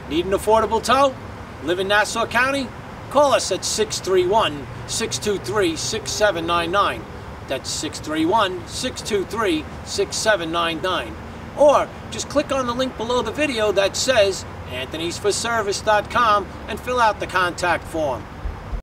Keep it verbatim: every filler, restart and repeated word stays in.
Need an affordable tow? Live in Nassau County? Call us at six three one, six two three, six seven nine nine. That's six three one, six two three, six seven nine nine. Or just click on the link below the video that says anthonys for service dot com and fill out the contact form.